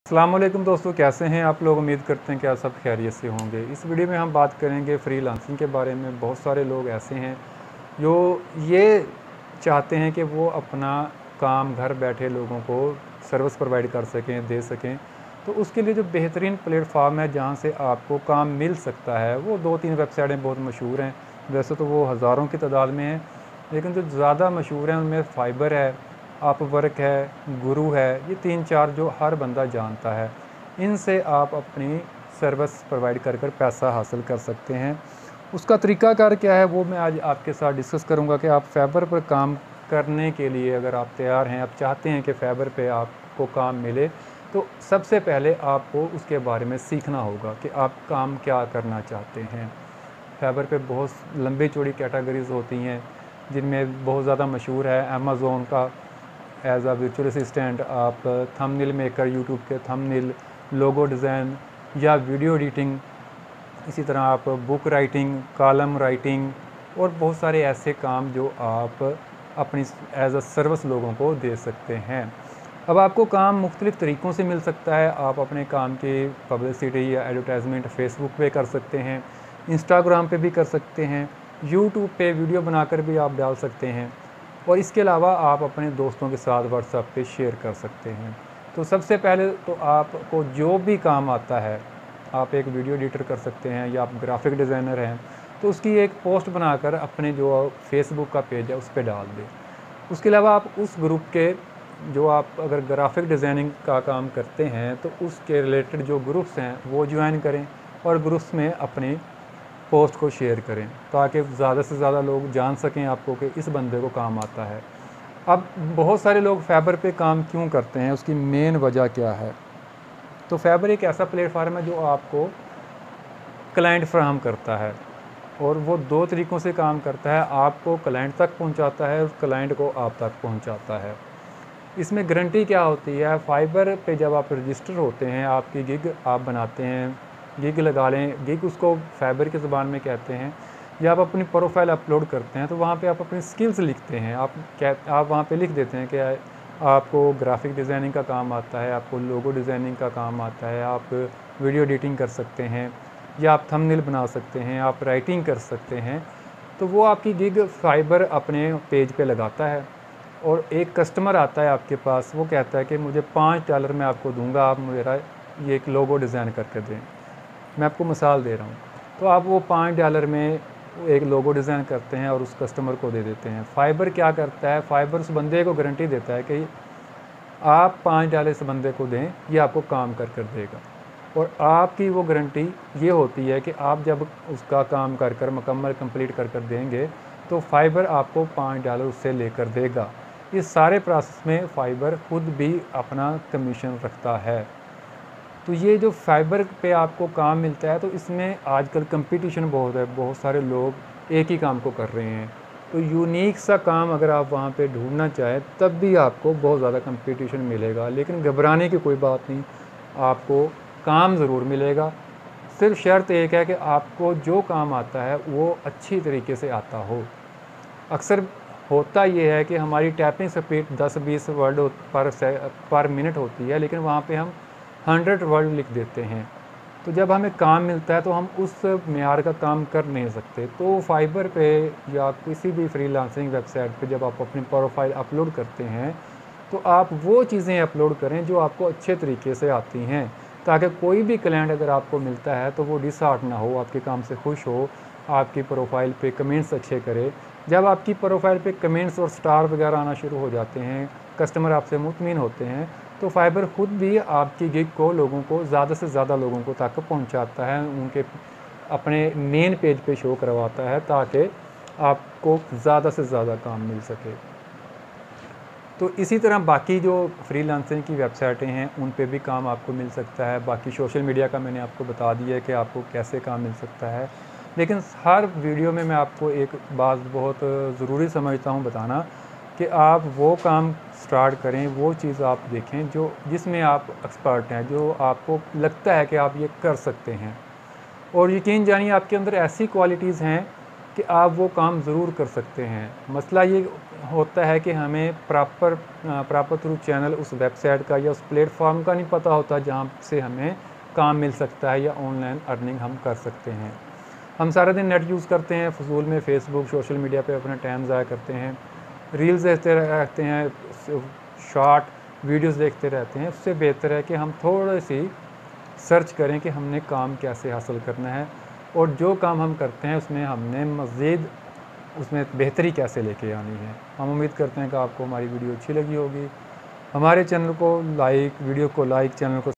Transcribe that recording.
अस्सलामुअलैकुम दोस्तों, कैसे हैं आप लोग। उम्मीद करते हैं कि आप सब खैरियत से होंगे। इस वीडियो में हम बात करेंगे फ्रीलांसिंग के बारे में। बहुत सारे लोग ऐसे हैं जो ये चाहते हैं कि वो अपना काम घर बैठे लोगों को सर्विस प्रोवाइड कर सकें, दे सकें। तो उसके लिए जो बेहतरीन प्लेटफार्म है जहाँ से आपको काम मिल सकता है, वो 2-3 वेबसाइटें बहुत मशहूर हैं। वैसे तो वो हज़ारों की तादाद में हैं, लेकिन जो ज़्यादा मशहूर हैं उनमें फाइबर है, अपवर्क है, गुरु है। ये 3-4 जो हर बंदा जानता है। इनसे आप अपनी सर्विस प्रोवाइड कर कर पैसा हासिल कर सकते हैं। उसका तरीक़ाकार क्या है वो मैं आज आपके साथ डिस्कस करूंगा कि आप फाइबर पर काम करने के लिए अगर आप तैयार हैं, आप चाहते हैं कि फाइबर पे आपको काम मिले, तो सबसे पहले आपको उसके बारे में सीखना होगा कि आप काम क्या करना चाहते हैं। फाइबर पे बहुत लंबी चौड़ी कैटेगरीज़ होती हैं, जिनमें बहुत ज़्यादा मशहूर है अमेज़ोन का एज़ अ वर्चुअल असिस्टेंट, आप थंबनेल मेकर, यूट्यूब के थंबनेल, लोगो डिज़ाइन या वीडियो एडिटिंग। इसी तरह आप बुक राइटिंग, कॉलम राइटिंग और बहुत सारे ऐसे काम जो आप अपनी एज़ अ सर्विस लोगों को दे सकते हैं। अब आपको काम मुख्तलिफ़ तरीक़ों से मिल सकता है। आप अपने काम की पब्लिसिटी या एडवर्टाइजमेंट फेसबुक पे कर सकते हैं, इंस्टाग्राम पे भी कर सकते हैं, यूट्यूब पे वीडियो बनाकर भी आप डाल सकते हैं, और इसके अलावा आप अपने दोस्तों के साथ व्हाट्सएप पे शेयर कर सकते हैं। तो सबसे पहले तो आपको जो भी काम आता है, आप एक वीडियो एडिटर कर सकते हैं या आप ग्राफिक डिज़ाइनर हैं, तो उसकी एक पोस्ट बनाकर अपने जो फेसबुक का पेज है उस पर डाल दें। उसके अलावा आप उस ग्रुप के जो आप अगर ग्राफिक डिज़ाइनिंग का काम करते हैं तो उसके रिलेटेड जो ग्रुप्स हैं वो ज्वाइन करें और ग्रुप्स में अपनी पोस्ट को शेयर करें, ताकि ज़्यादा से ज़्यादा लोग जान सकें आपको कि इस बंदे को काम आता है। अब बहुत सारे लोग फाइबर पे काम क्यों करते हैं, उसकी मेन वजह क्या है। तो फाइबर एक ऐसा प्लेटफार्म है जो आपको क्लाइंट फ्राहम करता है, और वो 2 तरीक़ों से काम करता है। आपको क्लाइंट तक पहुंचाता है और क्लाइंट को आप तक पहुंचाता है। इसमें गारंटी क्या होती है, फाइबर पे जब आप रजिस्टर होते हैं, आपकी गिग आप बनाते हैं, गिग लगा लें, गिग उसको फाइबर की ज़बान में कहते हैं, या आप अपनी प्रोफाइल अपलोड करते हैं तो वहाँ पे आप अपनी स्किल्स लिखते हैं। आप वहाँ पे लिख देते हैं कि आपको ग्राफिक डिज़ाइनिंग का काम आता है, आपको लोगो डिज़ाइनिंग का काम आता है, आप वीडियो एडिटिंग कर सकते हैं, या आप थंबनेल बना सकते हैं, आप राइटिंग कर सकते हैं। तो वो आपकी गिग फाइबर अपने पेज पे लगाता है, और एक कस्टमर आता है आपके पास, वो कहता है कि मुझे $5 मैं आपको दूंगा, आप मेरा ये एक लोगो डिज़ाइन करके दें। मैं आपको मिसाल दे रहा हूँ। तो आप वो $5 में एक लोगो डिज़ाइन करते हैं और उस कस्टमर को दे देते हैं। फाइबर क्या करता है, फाइबर उस बंदे को गारंटी देता है कि आप $5 इस बंदे को दें, ये आपको काम कर कर देगा। और आपकी वो गारंटी ये होती है कि आप जब उसका काम कर कर मुकम्मल कंप्लीट कर कर देंगे तो फाइबर आपको $5 उससे लेकर देगा। इस सारे प्रोसेस में फाइबर खुद भी अपना कमीशन रखता है। तो ये जो फाइबर पे आपको काम मिलता है, तो इसमें आजकल कंपटीशन बहुत है, बहुत सारे लोग एक ही काम को कर रहे हैं। तो यूनिक सा काम अगर आप वहाँ पे ढूंढना चाहें तब भी आपको बहुत ज़्यादा कंपटीशन मिलेगा, लेकिन घबराने की कोई बात नहीं, आपको काम ज़रूर मिलेगा। सिर्फ शर्त एक है कि आपको जो काम आता है वो अच्छी तरीके से आता हो। अक्सर होता ये है कि हमारी typing speed 10-20 word per minute होती है, लेकिन वहाँ पे हम 100 वर्ड लिख देते हैं। तो जब हमें काम मिलता है तो हम उस मेयार का काम कर नहीं सकते। तो फाइबर पे या किसी भी फ्रीलांसिंग वेबसाइट पे जब आप अपनी प्रोफाइल अपलोड करते हैं तो आप वो चीज़ें अपलोड करें जो आपको अच्छे तरीके से आती हैं, ताकि कोई भी क्लाइंट अगर आपको मिलता है तो वो डिसहार्ट ना हो, आपके काम से खुश हो, आपकी प्रोफाइल पे कमेंट्स अच्छे करे। जब आपकी प्रोफाइल पे कमेंट्स और स्टार वगैरह आना शुरू हो जाते हैं, कस्टमर आपसे मुतमिन होते हैं, तो फाइबर खुद भी आपकी गिग को लोगों को ज़्यादा से ज़्यादा लोगों को तक पहुंचाता है, उनके अपने मेन पेज पे शो करवाता है, ताकि आपको ज़्यादा से ज़्यादा काम मिल सके। तो इसी तरह बाकी जो फ्रीलांसिंग की वेबसाइटें हैं उन पे भी काम आपको मिल सकता है। बाकी सोशल मीडिया का मैंने आपको बता दिया है कि आपको कैसे काम मिल सकता है, लेकिन हर वीडियो में मैं आपको एक बात बहुत ज़रूरी समझता हूँ बताना, कि आप वो काम स्टार्ट करें, वो चीज़ आप देखें जो जिसमें आप एक्सपर्ट हैं, जो आपको लगता है कि आप ये कर सकते हैं। और यकीन जानिए आपके अंदर ऐसी क्वालिटीज़ हैं कि आप वो काम ज़रूर कर सकते हैं। मसला ये होता है कि हमें प्रॉपर थ्रू चैनल उस वेबसाइट का या उस प्लेटफॉर्म का नहीं पता होता जहाँ से हमें काम मिल सकता है या ऑनलाइन अर्निंग हम कर सकते हैं। हम सारा दिन नेट यूज़ करते हैं, फजूल में फेसबुक सोशल मीडिया पे अपना टाइम ज़ाया करते हैं, रील्स देखते रहते हैं, शॉर्ट वीडियोस देखते रहते हैं। उससे बेहतर है कि हम थोड़ी सी सर्च करें कि हमने काम कैसे हासिल करना है और जो काम हम करते हैं उसमें हमने मज़ीद उसमें बेहतरी कैसे लेके आनी है। हम उम्मीद करते हैं कि आपको हमारी वीडियो अच्छी लगी होगी। हमारे चैनल को लाइक, वीडियो को लाइक, चैनल को